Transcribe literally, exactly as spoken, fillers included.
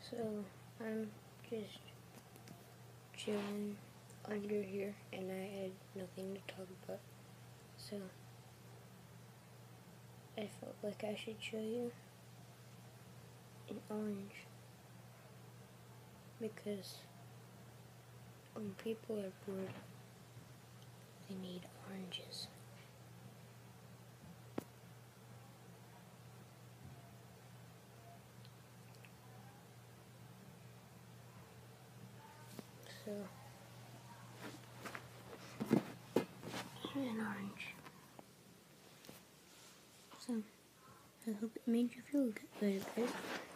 So I'm just chilling under here and I had nothing to talk about. So I felt like I should show you an orange because when people are bored, they need oranges. So, an orange. So, I hope it made you feel good, guys.